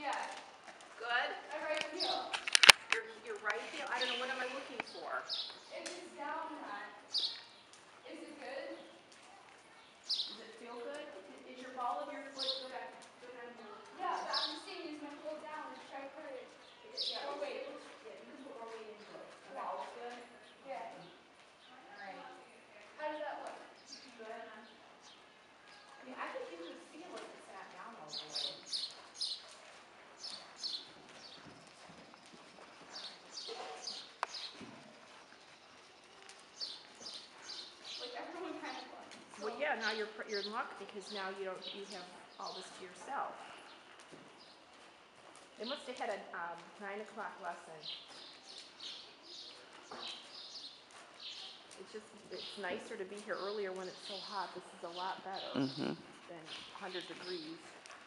Yeah. Good? My right heel. Your right heel? I don't know, what am I looking for? If it's down that. Is it good? Does it feel good? Is your ball of your foot good on your... Yeah, but I'm just saying, is my foot down? Let's try to put it. Yeah, More weight. yeah, you can put more weight into it. Okay. Ball's good? Yeah. Alright. How does that look? Good. I mean, I think you could feel it if it sat down all the way. Like everyone kind of wants. Well, yeah, now you're in luck because now you have all this to yourself. They must have had a 9 o'clock lesson. It's nicer to be here earlier when it's so hot. This is a lot better than 100 degrees.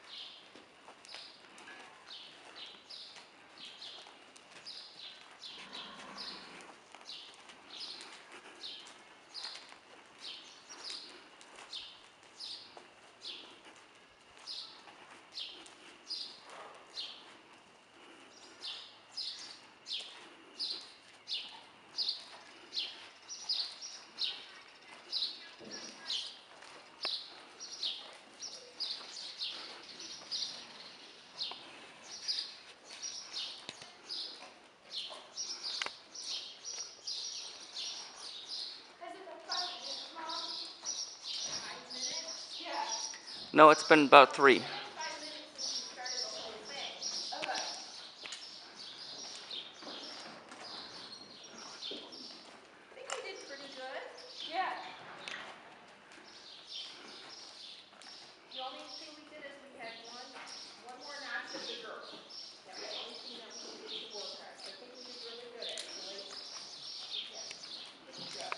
Has it been 5 minutes, Mom? 5 minutes? Yeah. No, it's been about 3. It's 5 minutes since you started the whole thing. Okay. I think we did pretty good. Yeah. The only thing we did is we had one more notch of the girth. That was the only thing that we needed to work on. So I think we did really good, actually. Yeah, pretty good.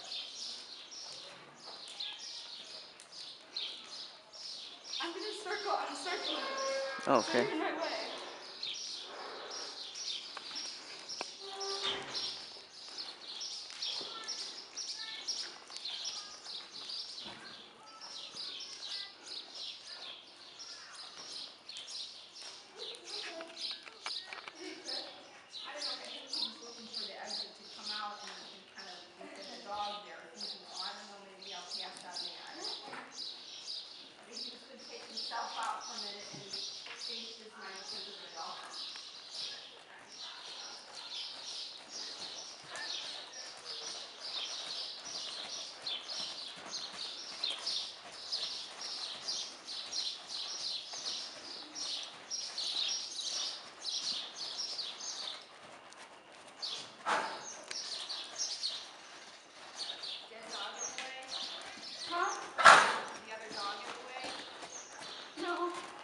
I'm gonna circle. I'm circling. Okay. Circling my way. I don't know, I think he was looking for the exit to come out and kind of look at the dog there, thinking, oh, I don't know, maybe I'll pass on that. I think he was going to take himself out for a minute and change his mind because of the dog. That dog in the way? Huh? The other dog in the way? No.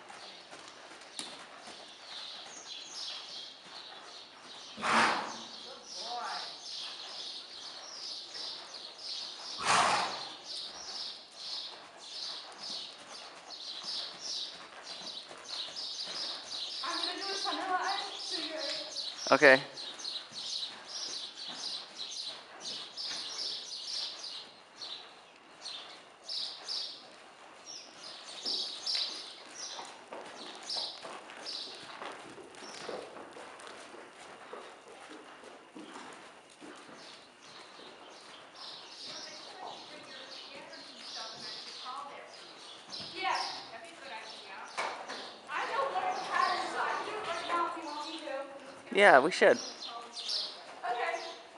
Good boy. I'm gonna do a center line. So you're. Okay. You know, next time you bring your scanners and stuff, and I should call there for you. Yeah. That'd be a good idea. I know what it has, so I can do it right now if you want me to. Yeah, we should. Okay.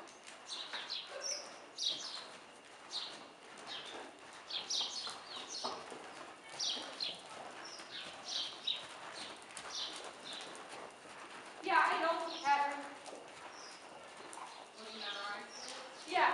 Yeah, I know the pattern. Will you memorize it? Yeah.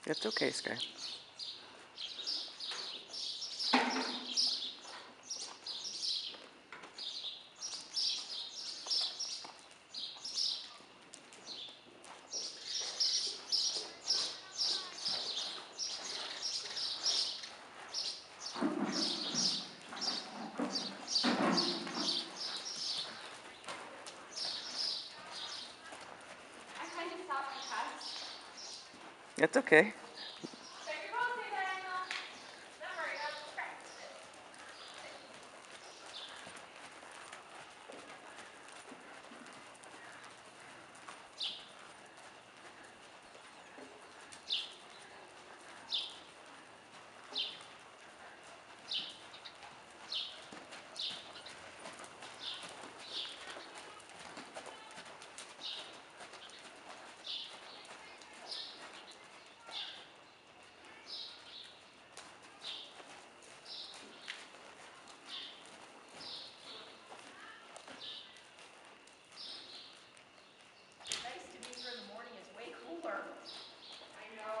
It's okay, Sky. I kind of stopped my test. It's okay. Check your birthday, Daniel. Don't worry, I'll practice it. Nice to be here in the morning is way cooler. I know.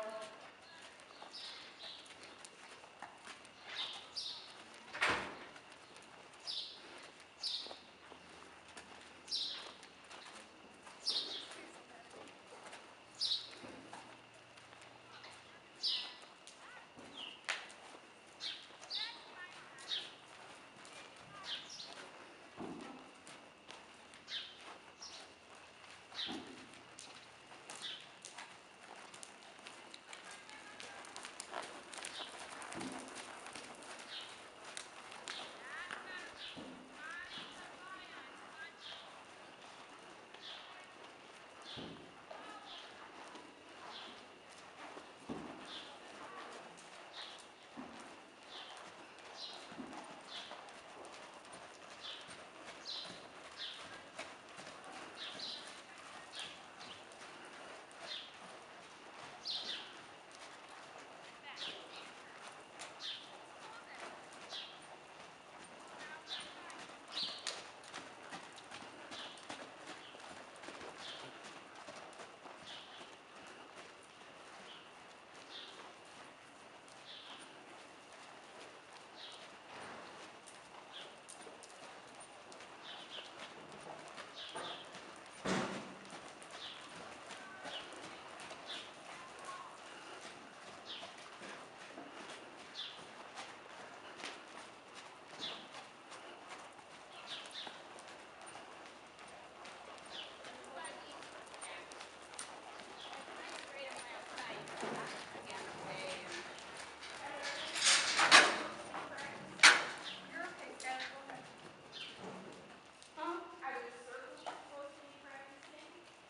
You're okay, Skyler, go ahead. Huh? Are the circles supposed to be practicing?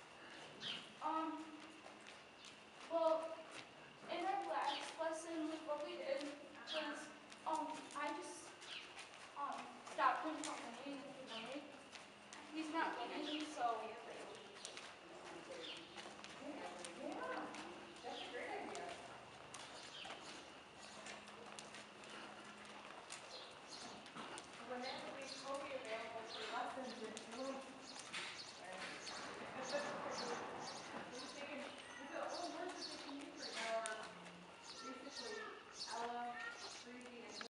Well, in our last lesson, what we did was, I just, stopped him from winning if he wanted. He's not winning, so